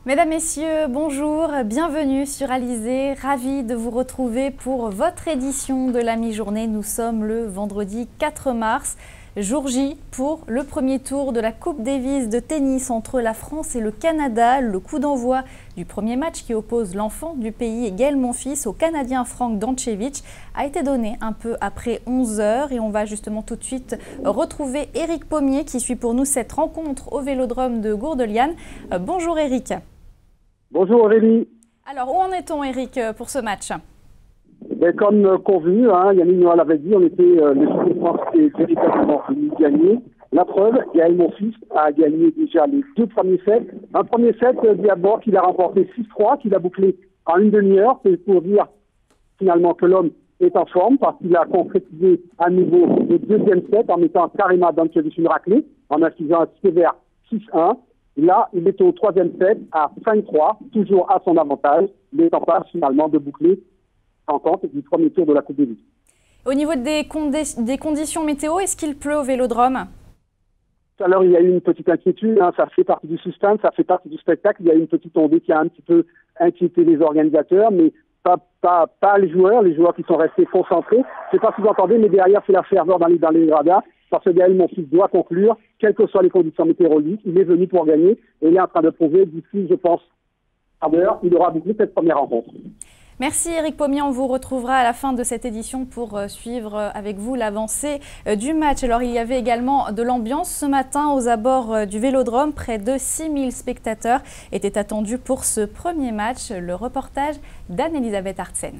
Mesdames, Messieurs, bonjour, bienvenue sur Alizé, ravi de vous retrouver pour votre édition de la mi-journée. Nous sommes le vendredi 4 mars, jour J pour le premier tour de la Coupe Davis de tennis entre la France et le Canada. Le coup d'envoi du premier match qui oppose l'enfant du pays, Gaël Monfils, au Canadien Frank Dančević a été donné un peu après 11 h et on va justement tout de suite retrouver Éric Pommier qui suit pour nous cette rencontre au Vélodrome de Gourdeliane. Bonjour Éric. Bonjour Aurélie. Alors, où en est-on, Éric, pour ce match? Comme convenu, Yannick Noah l'avait dit, on était l'équipe de France qui est véritablement venue gagner. La preuve, Gaël Monfils a gagné déjà les deux premiers sets. Un premier set d'abord qu'il a remporté 6-3, qu'il a bouclé en une demi-heure. C'est pour dire finalement que l'homme est en forme parce qu'il a concrétisé à nouveau le deuxième set en mettant carrément Dančević une raclée, en inscrivant un sévère 6-1. Là, il est au troisième set à 5-3, toujours à son avantage. Il est en passe finalement de boucler en compte du premier tour de la Coupe Davis. Au niveau des conditions météo, est-ce qu'il pleut au Vélodrome? Alors, il y a eu une petite inquiétude, ça fait partie du suspense, ça fait partie du spectacle. Il y a eu une petite ondée qui a un petit peu inquiété les organisateurs, mais pas les joueurs qui sont restés concentrés. Je ne sais pas si vous entendez, mais derrière, c'est la ferveur dans les radars. Parce que Gaël Monfils doit conclure, quelles que soient les conditions météorologiques. Il est venu pour gagner et il est en train de prouver d'ici, je pense, à l'heure, il aura bouclé cette première rencontre. Merci Éric Pommier, on vous retrouvera à la fin de cette édition pour suivre avec vous l'avancée du match. Alors il y avait également de l'ambiance ce matin aux abords du Vélodrome. Près de 6000 spectateurs étaient attendus pour ce premier match. Le reportage d'Anne-Elisabeth Artsen.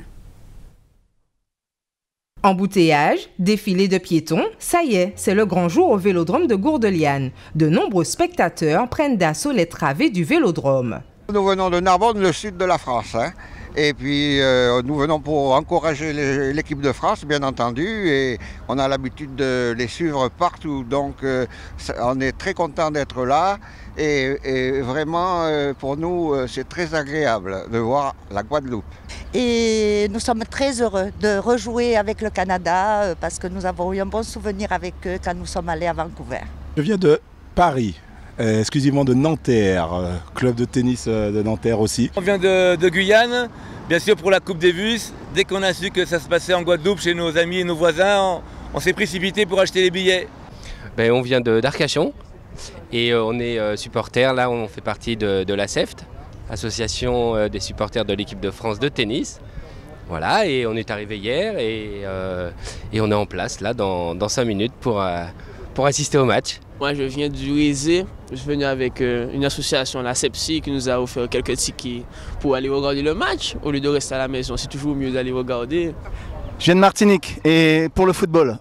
Embouteillage, défilé de piétons, ça y est, c'est le grand jour au Vélodrome de Gourdeliane. De nombreux spectateurs prennent d'assaut les travées du Vélodrome. Nous venons de Narbonne, le sud de la France. Et puis nous venons pour encourager l'équipe de France, bien entendu, et on a l'habitude de les suivre partout. Donc on est très content d'être là et vraiment pour nous c'est très agréable de voir la Guadeloupe. Et nous sommes très heureux de rejouer avec le Canada parce que nous avons eu un bon souvenir avec eux quand nous sommes allés à Vancouver. Je viens de Paris. Exclusivement de Nanterre, club de tennis de Nanterre aussi. On vient de Guyane, bien sûr pour la Coupe Davis. Dès qu'on a su que ça se passait en Guadeloupe chez nos amis et nos voisins, on s'est précipité pour acheter les billets. On vient d'Arcachon et on est supporters, là on fait partie de la CEFT, Association des supporters de l'équipe de France de tennis. Voilà, et on est arrivé hier et on est en place là dans 5 minutes pour assister au match. Moi, je viens du Rézé. Je suis venu avec une association, la CEPSI, qui nous a offert quelques tickets pour aller regarder le match. Au lieu de rester à la maison, c'est toujours mieux d'aller regarder. Je viens de Martinique et pour le football.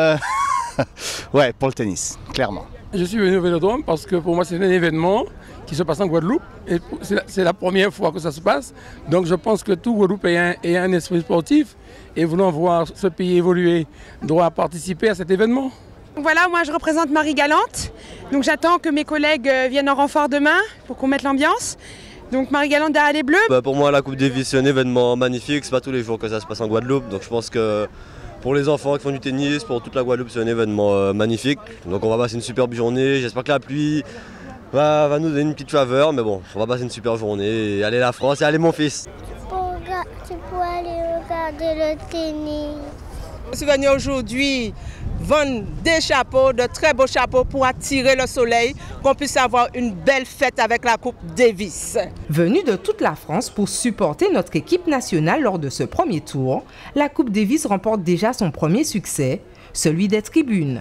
Ouais, pour le tennis, clairement. Je suis venu au Vélodrome parce que pour moi, c'est un événement qui se passe en Guadeloupe. Et c'est la première fois que ça se passe. Donc je pense que tout Guadeloupéen ayant un esprit sportif et voulant voir ce pays évoluer doit participer à cet événement. Voilà, moi je représente Marie-Galante, donc j'attends que mes collègues viennent en renfort demain pour qu'on mette l'ambiance. Donc Marie-Galante derrière les Bleus. Pour moi la Coupe Davis c'est un événement magnifique, c'est pas tous les jours que ça se passe en Guadeloupe, donc je pense que pour les enfants qui font du tennis, pour toute la Guadeloupe c'est un événement magnifique. Donc on va passer une superbe journée, j'espère que la pluie va nous donner une petite faveur, mais bon, on va passer une super journée et aller la France et aller mon fils. C'est pour aller regarder le tennis. Je suis venu aujourd'hui vendre des chapeaux, de très beaux chapeaux pour attirer le soleil, qu'on puisse avoir une belle fête avec la Coupe Davis. Venus de toute la France pour supporter notre équipe nationale lors de ce premier tour, la Coupe Davis remporte déjà son premier succès, celui des tribunes.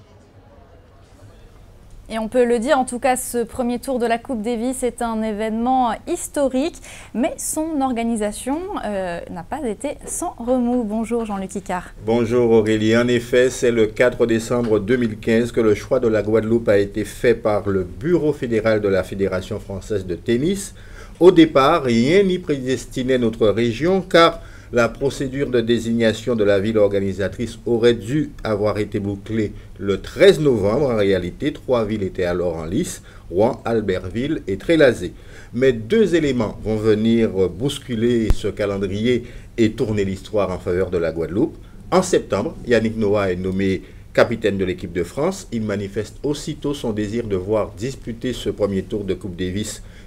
Et on peut le dire, en tout cas, ce premier tour de la Coupe Davis est un événement historique, mais son organisation n'a pas été sans remous. Bonjour Jean-Luc Icard. Bonjour Aurélie. En effet, c'est le 4 décembre 2015 que le choix de la Guadeloupe a été fait par le Bureau fédéral de la Fédération française de tennis. Au départ, rien n'y prédestinait notre région, car la procédure de désignation de la ville organisatrice aurait dû avoir été bouclée le 13 novembre. En réalité, 3 villes étaient alors en lice, Rouen, Albertville et Trélazé. Mais 2 éléments vont venir bousculer ce calendrier et tourner l'histoire en faveur de la Guadeloupe. En septembre, Yannick Noah est nommé capitaine de l'équipe de France. Il manifeste aussitôt son désir de voir disputer ce premier tour de Coupe Davis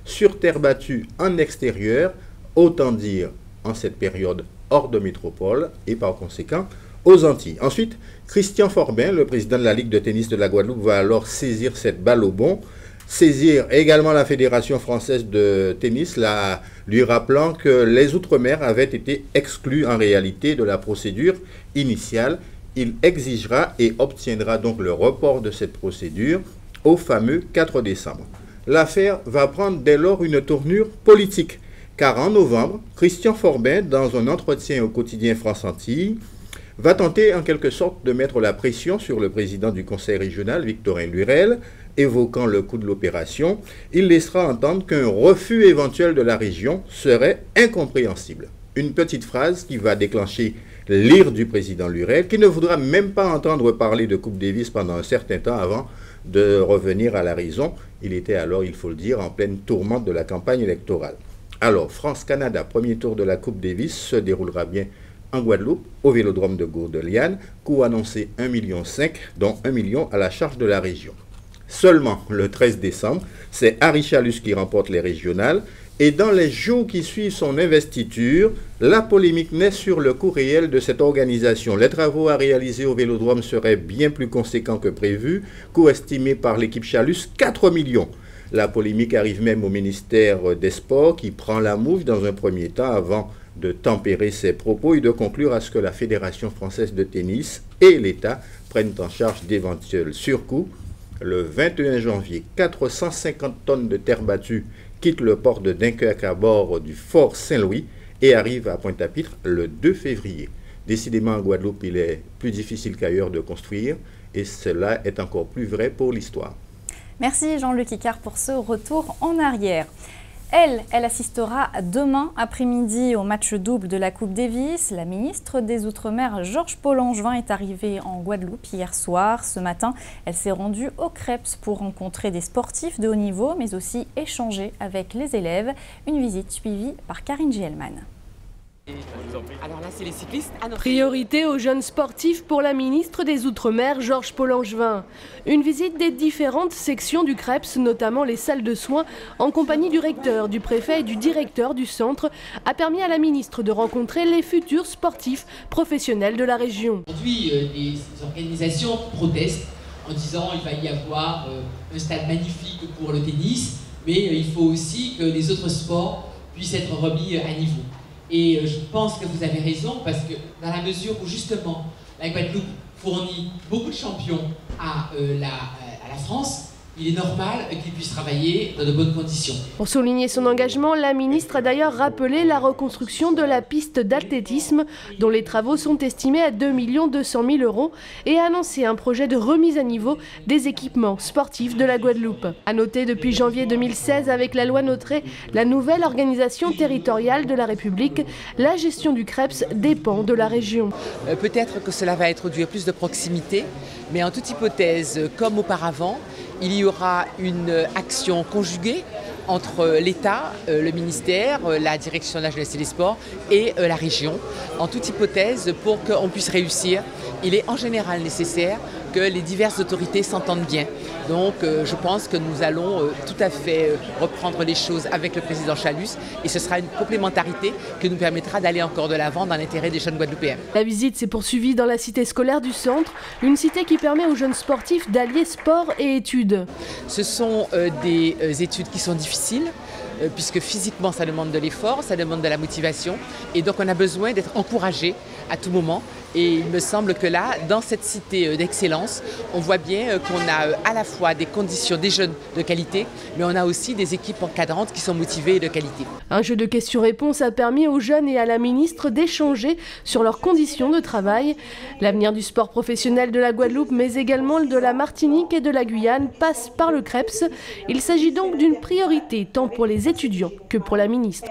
sur terre battue en extérieur, autant dire en cette période hors de métropole et par conséquent aux Antilles. Ensuite, Christian Forbin, le président de la Ligue de tennis de la Guadeloupe, va alors saisir cette balle au bond, saisir également la Fédération française de tennis, lui rappelant que les Outre-mer avaient été exclus en réalité de la procédure initiale. Il exigera et obtiendra donc le report de cette procédure au fameux 4 décembre. L'affaire va prendre dès lors une tournure politique, car en novembre, Christian Forbin, dans un entretien au quotidien France Antilles, va tenter en quelque sorte de mettre la pression sur le président du conseil régional, Victorin Lurel, évoquant le coût de l'opération. Il laissera entendre qu'un refus éventuel de la région serait incompréhensible. Une petite phrase qui va déclencher l'ire du président Lurel, qui ne voudra même pas entendre parler de Coupe Davis pendant un certain temps avant de revenir à la raison. Il était alors, il faut le dire, en pleine tourmente de la campagne électorale. Alors, France-Canada, premier tour de la Coupe Davis, se déroulera bien en Guadeloupe, au Vélodrome de Gourde-Liane, coût annoncé 1,5 million, dont 1 million à la charge de la région. Seulement, le 13 décembre, c'est Harry Chalus qui remporte les régionales, et dans les jours qui suivent son investiture, la polémique naît sur le coût réel de cette organisation. Les travaux à réaliser au Vélodrome seraient bien plus conséquents que prévu, coût estimé par l'équipe Chalus 4 millions. La polémique arrive même au ministère des Sports qui prend la mouche dans un premier temps avant de tempérer ses propos et de conclure à ce que la Fédération française de tennis et l'État prennent en charge d'éventuels surcoûts. Le 21 janvier, 450 tonnes de terre battue quittent le port de Dunkerque à bord du Fort Saint-Louis et arrivent à Pointe-à-Pitre le 2 février. Décidément, en Guadeloupe, il est plus difficile qu'ailleurs de construire et cela est encore plus vrai pour l'histoire. Merci Jean-Luc Icard pour ce retour en arrière. Elle assistera demain après-midi au match double de la Coupe Davis. La ministre des Outre-mer, Georges Paul-Langevin, est arrivée en Guadeloupe hier soir. Ce matin, elle s'est rendue au Creps pour rencontrer des sportifs de haut niveau, mais aussi échanger avec les élèves. Une visite suivie par Karine Gielman. Alors là, c'est les cyclistes. Priorité aux jeunes sportifs pour la ministre des Outre-mer, Georges Paul-Langevin. Une visite des différentes sections du Creps, notamment les salles de soins, en compagnie du recteur, du préfet et du directeur du centre, a permis à la ministre de rencontrer les futurs sportifs professionnels de la région. Aujourd'hui, les organisations protestent en disant qu'il va y avoir un stade magnifique pour le tennis, mais il faut aussi que les autres sports puissent être remis à niveau. Et je pense que vous avez raison, parce que dans la mesure où justement la Guadeloupe fournit beaucoup de champions à la France, il est normal qu'il puisse travailler dans de bonnes conditions. Pour souligner son engagement, la ministre a d'ailleurs rappelé la reconstruction de la piste d'athlétisme, dont les travaux sont estimés à 2 200 000 € et a annoncé un projet de remise à niveau des équipements sportifs de la Guadeloupe. À noter depuis janvier 2016, avec la loi Notré, la nouvelle organisation territoriale de la République, la gestion du Creps dépend de la région. Peut-être que cela va introduire plus de proximité, mais en toute hypothèse, comme auparavant, il y aura une action conjuguée entre l'État, le ministère, la direction de la jeunesse et des sports et la région. En toute hypothèse, pour qu'on puisse réussir, il est en général nécessaire que les diverses autorités s'entendent bien. Donc je pense que nous allons tout à fait reprendre les choses avec le président Chalus et ce sera une complémentarité qui nous permettra d'aller encore de l'avant dans l'intérêt des jeunes Guadeloupéens. La visite s'est poursuivie dans la cité scolaire du centre, une cité qui permet aux jeunes sportifs d'allier sport et études. Ce sont des études qui sont difficiles, puisque physiquement ça demande de l'effort, ça demande de la motivation et donc on a besoin d'être encouragé à tout moment. Et il me semble que là, dans cette cité d'excellence, on voit bien qu'on a à la fois des conditions, des jeunes de qualité, mais on a aussi des équipes encadrantes qui sont motivées et de qualité. Un jeu de questions-réponses a permis aux jeunes et à la ministre d'échanger sur leurs conditions de travail. L'avenir du sport professionnel de la Guadeloupe, mais également de la Martinique et de la Guyane, passe par le Creps. Il s'agit donc d'une priorité tant pour les étudiants que pour la ministre.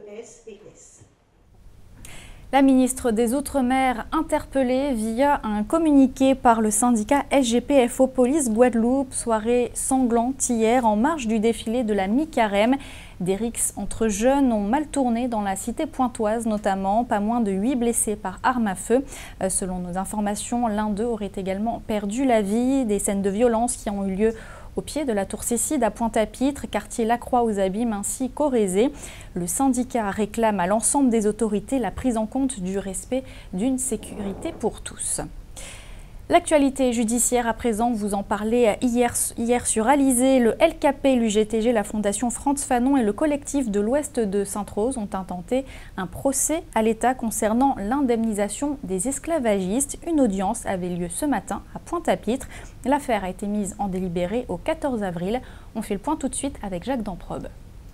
La ministre des Outre-mer interpellée via un communiqué par le syndicat SGPFO Police Guadeloupe. Soirée sanglante hier en marge du défilé de la mi-carême. Des rixes entre jeunes ont mal tourné dans la cité pointoise notamment. Pas moins de 8 blessés par arme à feu. Selon nos informations, l'un d'eux aurait également perdu la vie. Des scènes de violence qui ont eu lieu au pied de la tour Cécile à Pointe-à-Pitre, quartier Lacroix aux Abîmes ainsi qu'au Rézé. Le syndicat réclame à l'ensemble des autorités la prise en compte du respect d'une sécurité pour tous. L'actualité judiciaire à présent, vous en parlez hier sur Alizé. Le LKP, l'UGTG, la Fondation Frantz Fanon et le collectif de l'Ouest de Sainte-Rose ont intenté un procès à l'État concernant l'indemnisation des esclavagistes. Une audience avait lieu ce matin à Pointe-à-Pitre. L'affaire a été mise en délibéré au 14 avril. On fait le point tout de suite avec Jacques Damprobe.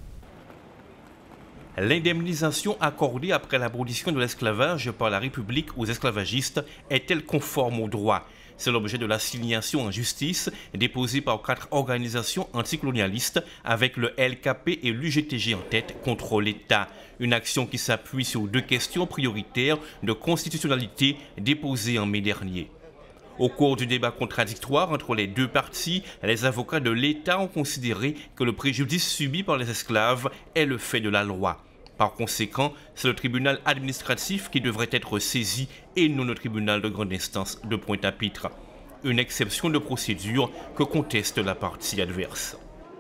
L'indemnisation accordée après l'abolition de l'esclavage par la République aux esclavagistes est-elle conforme au droit? C'est l'objet de l'assignation en justice déposée par 4 organisations anticolonialistes avec le LKP et l'UGTG en tête contre l'État. Une action qui s'appuie sur 2 questions prioritaires de constitutionnalité déposées en mai dernier. Au cours du débat contradictoire entre les 2 parties, les avocats de l'État ont considéré que le préjudice subi par les esclaves est le fait de la loi. Par conséquent, c'est le tribunal administratif qui devrait être saisi et non le tribunal de grande instance de Pointe-à-Pitre. Une exception de procédure que conteste la partie adverse.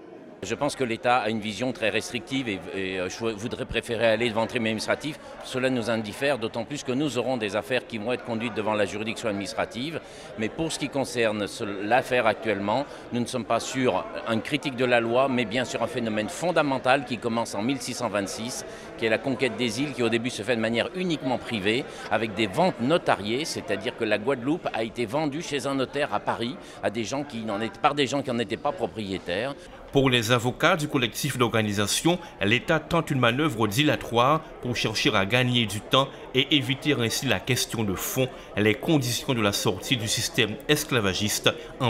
Je pense que l'État a une vision très restrictive et je voudrais préférer aller devant le tribunal administratif. Cela nous indiffère, d'autant plus que nous aurons des affaires qui vont être conduites devant la juridiction administrative. Mais pour ce qui concerne l'affaire actuellement, nous ne sommes pas sur une critique de la loi, mais bien sur un phénomène fondamental qui commence en 1626, qui est la conquête des îles, qui au début se fait de manière uniquement privée, avec des ventes notariées, c'est-à-dire que la Guadeloupe a été vendue chez un notaire à Paris à des gens par des gens qui n'en étaient pas propriétaires. Pour les avocats du collectif d'organisation, l'État tente une manœuvre dilatoire pour chercher à gagner du temps et éviter ainsi la question de fond, les conditions de la sortie du système esclavagiste en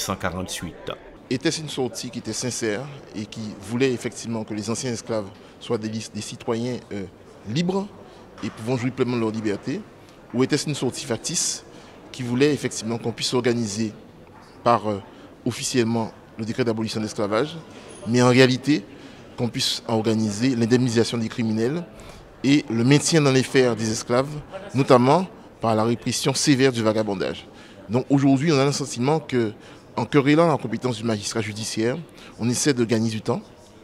1848. Était-ce une sortie qui était sincère et qui voulait effectivement que les anciens esclaves soient des citoyens libres et pouvant jouir pleinement de leur liberté? Ou était-ce une sortie factice qui voulait effectivement qu'on puisse organiser par officiellement le décret d'abolition de l'esclavage, mais en réalité qu'on puisse organiser l'indemnisation des criminels et le maintien dans les fers des esclaves, notamment par la répression sévère du vagabondage. Donc aujourd'hui, on a le sentiment qu'en querellant la compétence du magistrat judiciaire, on essaie de gagner du temps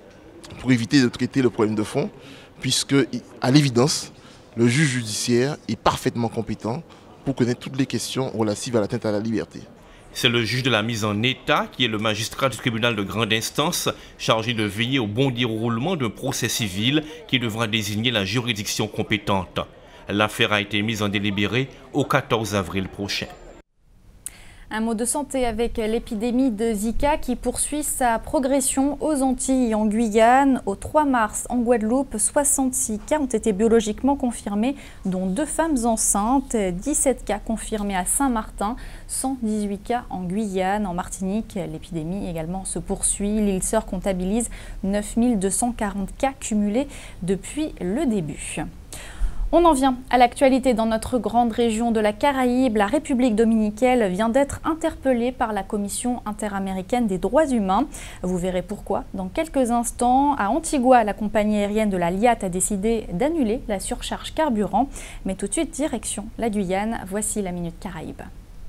pour éviter de traiter le problème de fond, puisque, à l'évidence, le juge judiciaire est parfaitement compétent pour connaître toutes les questions relatives à l'atteinte à la liberté. C'est le juge de la mise en état qui est le magistrat du tribunal de grande instance chargé de veiller au bon déroulement d'un procès civil qui devra désigner la juridiction compétente. L'affaire a été mise en délibéré au 14 avril prochain. Un mot de santé avec l'épidémie de Zika qui poursuit sa progression aux Antilles et en Guyane. Au 3 mars, en Guadeloupe, 66 cas ont été biologiquement confirmés, dont 2 femmes enceintes, 17 cas confirmés à Saint-Martin, 118 cas en Guyane. En Martinique, l'épidémie également se poursuit. L'île Sœur comptabilise 9240 cas cumulés depuis le début. On en vient à l'actualité dans notre grande région de la Caraïbe. La République dominicaine vient d'être interpellée par la Commission interaméricaine des droits humains. Vous verrez pourquoi dans quelques instants. À Antigua, la compagnie aérienne de la LIAT a décidé d'annuler la surcharge carburant. Mais tout de suite, direction la Guyane. Voici la Minute Caraïbe.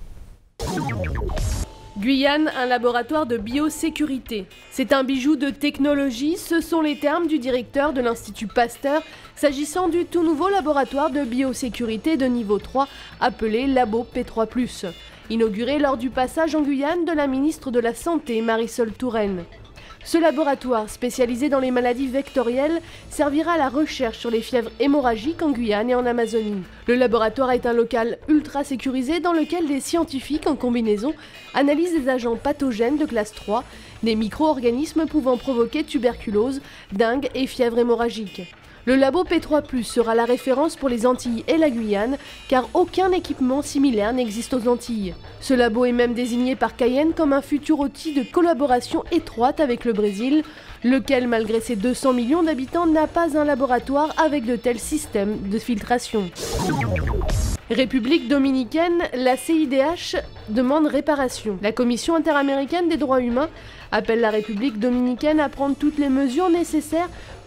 Guyane, un laboratoire de biosécurité. C'est un bijou de technologie, ce sont les termes du directeur de l'Institut Pasteur s'agissant du tout nouveau laboratoire de biosécurité de niveau 3 appelé Labo P3+, inauguré lors du passage en Guyane de la ministre de la Santé Marisol Touraine. Ce laboratoire, spécialisé dans les maladies vectorielles, servira à la recherche sur les fièvres hémorragiques en Guyane et en Amazonie. Le laboratoire est un local ultra sécurisé dans lequel des scientifiques en combinaison analysent des agents pathogènes de classe 3, des micro-organismes pouvant provoquer tuberculose, dengue et fièvre hémorragique. Le Labo P3+ sera la référence pour les Antilles et la Guyane, car aucun équipement similaire n'existe aux Antilles. Ce labo est même désigné par Cayenne comme un futur outil de collaboration étroite avec le Brésil, lequel, malgré ses 200 millions d'habitants, n'a pas un laboratoire avec de tels systèmes de filtration. République dominicaine, la CIDH demande réparation. La Commission interaméricaine des droits humains appelle la République dominicaine à prendre toutes les mesures nécessaires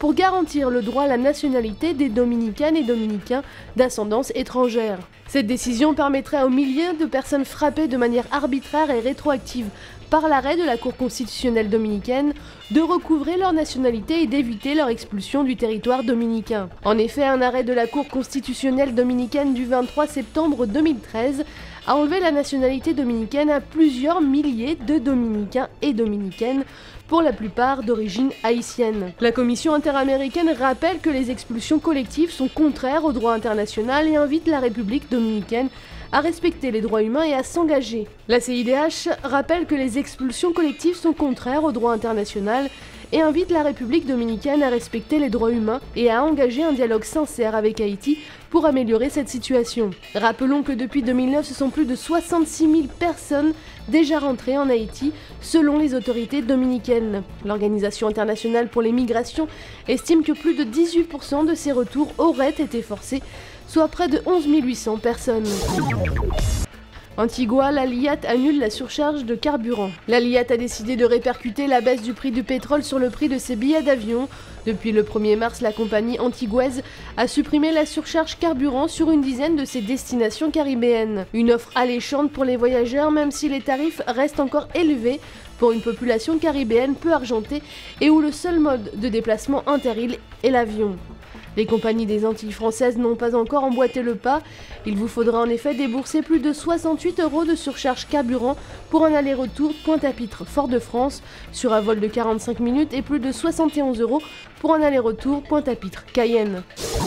pour garantir le droit à la nationalité des Dominicaines et Dominicains d'ascendance étrangère. Cette décision permettrait aux milliers de personnes frappées de manière arbitraire et rétroactive par l'arrêt de la Cour constitutionnelle dominicaine de recouvrer leur nationalité et d'éviter leur expulsion du territoire dominicain. En effet, un arrêt de la Cour constitutionnelle dominicaine du 23 septembre 2013 a enlevé la nationalité dominicaine à plusieurs milliers de Dominicains et Dominicaines, pour la plupart d'origine haïtienne. La Commission interaméricaine rappelle que les expulsions collectives sont contraires au droit international et invite la République dominicaine à respecter les droits humains et à s'engager. La CIDH rappelle que les expulsions collectives sont contraires au droit international et invite la République dominicaine à respecter les droits humains et à engager un dialogue sincère avec Haïti pour améliorer cette situation. Rappelons que depuis 2009, ce sont plus de 66 000 personnes déjà rentrées en Haïti, selon les autorités dominicaines. L'Organisation internationale pour les migrations estime que plus de 18% de ces retours auraient été forcés, soit près de 11 800 personnes. Antigua, la LIAT annule la surcharge de carburant. La LIAT a décidé de répercuter la baisse du prix du pétrole sur le prix de ses billets d'avion. Depuis le 1er mars, la compagnie antigouaise a supprimé la surcharge carburant sur une dizaine de ses destinations caribéennes. Une offre alléchante pour les voyageurs, même si les tarifs restent encore élevés pour une population caribéenne peu argentée et où le seul mode de déplacement interile est l'avion. Les compagnies des Antilles françaises n'ont pas encore emboîté le pas. Il vous faudra en effet débourser plus de 68 € de surcharge carburant pour un aller-retour Pointe-à-Pitre Fort-de-France sur un vol de 45 minutes et plus de 71 € pour un aller-retour Pointe-à-Pitre Cayenne.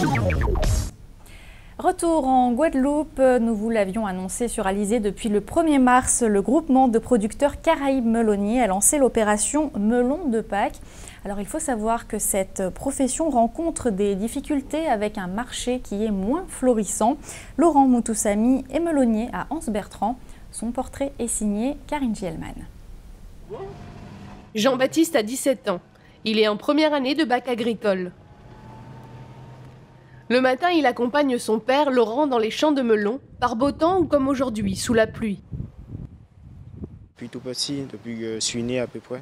Retour en Guadeloupe, nous vous l'avions annoncé sur Alizé depuis le 1er mars, le groupement de producteurs Caraïbes Meloniers a lancé l'opération Melon de Pâques. Alors il faut savoir que cette profession rencontre des difficultés avec un marché qui est moins florissant. Laurent Moutoussamy est melonnier à Anse-Bertrand. Son portrait est signé Karine Gielman. Jean-Baptiste a 17 ans. Il est en première année de bac agricole. Le matin, il accompagne son père, Laurent, dans les champs de melons, par beau temps ou comme aujourd'hui, sous la pluie. Depuis tout petit, depuis que je suis né à peu près.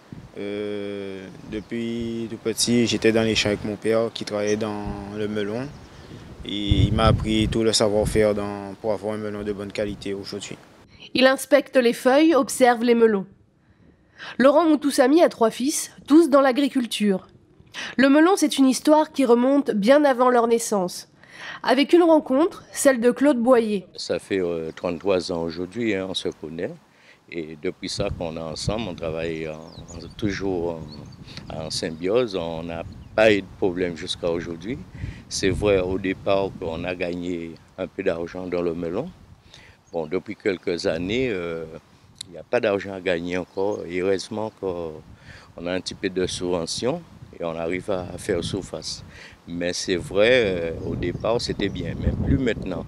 Depuis tout petit, j'étais dans les champs avec mon père qui travaillait dans le melon. Et il m'a appris tout le savoir-faire pour avoir un melon de bonne qualité aujourd'hui. Il inspecte les feuilles, observe les melons. Laurent Moutoussamy a 3 fils, tous dans l'agriculture. Le melon, c'est une histoire qui remonte bien avant leur naissance. Avec une rencontre, celle de Claude Boyer. Ça fait 33 ans aujourd'hui, on se connaît. Et depuis ça qu'on est ensemble, on travaille toujours en symbiose. On n'a pas eu de problème jusqu'à aujourd'hui. C'est vrai au départ qu'on a gagné un peu d'argent dans le melon. Bon, depuis quelques années, il n'y a pas d'argent à gagner encore. Et heureusement qu'on a un petit peu de subvention et on arrive à faire surface. Mais c'est vrai, au départ, c'était bien, mais plus maintenant.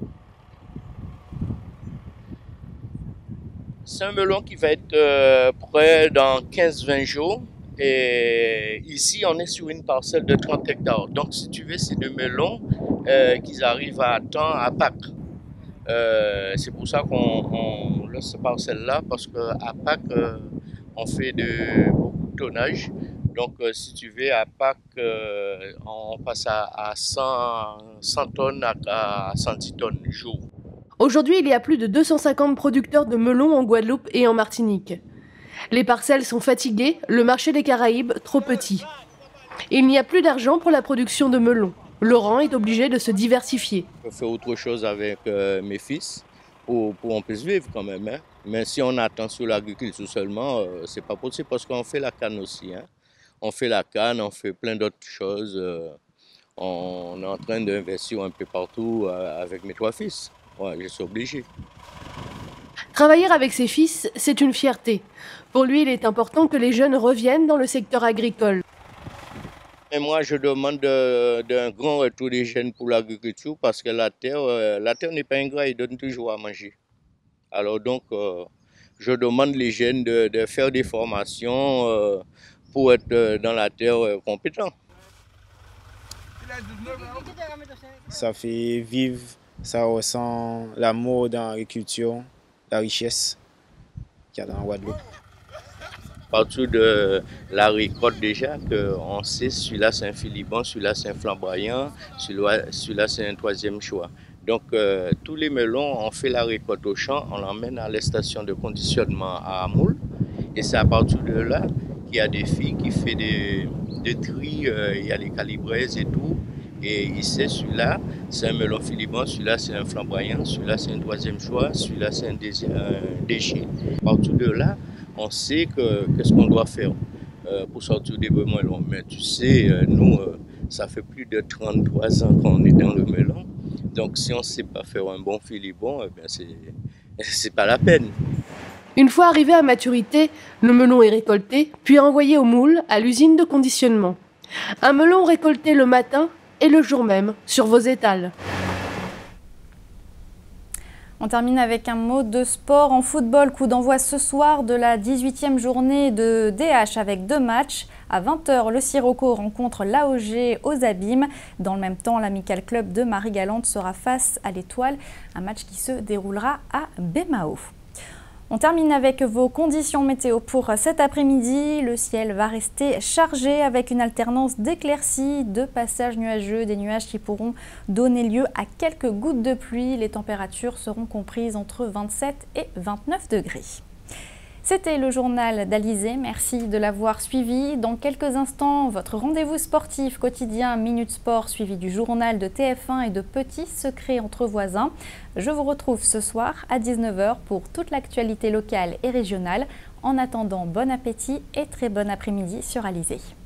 C'est un melon qui va être prêt dans 15-20 jours. Et ici, on est sur une parcelle de 30 hectares. Donc, si tu veux, c'est des melons qu'ils arrivent à temps à Pâques. C'est pour ça qu'on laisse cette parcelle-là, parce qu'à Pâques, on fait beaucoup de tonnage. Donc, si tu veux, à Pâques, on passe à 100 tonnes à 110 tonnes le jour. Aujourd'hui, il y a plus de 250 producteurs de melons en Guadeloupe et en Martinique. Les parcelles sont fatiguées, le marché des Caraïbes trop petit. Il n'y a plus d'argent pour la production de melons. Laurent est obligé de se diversifier. Je fais autre chose avec mes fils pour qu'on puisse vivre quand même. Hein. Mais si on attend sur l'agriculture seulement, c'est pas possible parce qu'on fait la canne aussi. Hein. On fait la canne, on fait plein d'autres choses. On est en train d'investir un peu partout avec mes 3 fils. Ouais, je suis obligé. Travailler avec ses fils, c'est une fierté. Pour lui, il est important que les jeunes reviennent dans le secteur agricole. Et moi, je demande d'un grand retour des jeunes pour l'agriculture parce que la terre n'est pas ingrate, il donne toujours à manger. Alors donc, je demande les jeunes de faire des formations pour être dans la terre compétent. Ça fait vivre, ça ressent l'amour dans l'agriculture, la richesse qu'il y a dans la Guadeloupe. partir de la récolte déjà, qu'on sait celui-là c'est un Philibon, celui-là c'est un flamboyant, celui-là c'est un troisième choix. Donc tous les melons, on fait la récolte au champ, on l'emmène à la station de conditionnement à Moule. Et c'est à partir de là qu'il y a des filles qui font des tris, il y a les calibraises et tout. Et ici, celui-là, c'est un melon Philibon, celui-là, c'est un flamboyant, celui-là, c'est un troisième choix, celui-là, c'est un déchet. À partir de là, on sait qu'est-ce qu'on doit faire pour sortir des bons melons. Mais tu sais, nous, ça fait plus de 33 ans qu'on est dans le melon. Donc, si on ne sait pas faire un bon Philibon, eh bien, c'est pas la peine. Une fois arrivé à maturité, le melon est récolté, puis envoyé au moule, à l'usine de conditionnement. Un melon récolté le matin et le jour même, sur vos étals. On termine avec un mot de sport en football. Coup d'envoi ce soir de la 18e journée de DH avec 2 matchs. À 20 h, le Sirocco rencontre l'AOG aux Abîmes. Dans le même temps, l'Amical Club de Marie-Galante sera face à l'Étoile. Un match qui se déroulera à Bémao. On termine avec vos conditions météo pour cet après-midi. Le ciel va rester chargé avec une alternance d'éclaircies, de passages nuageux, des nuages qui pourront donner lieu à quelques gouttes de pluie. Les températures seront comprises entre 27 et 29 degrés. C'était le journal d'Alizé, merci de l'avoir suivi. Dans quelques instants, votre rendez-vous sportif quotidien Minute Sport suivi du journal de TF1 et de Petits secrets entre voisins. Je vous retrouve ce soir à 19 h pour toute l'actualité locale et régionale. En attendant, bon appétit et très bon après-midi sur Alizé.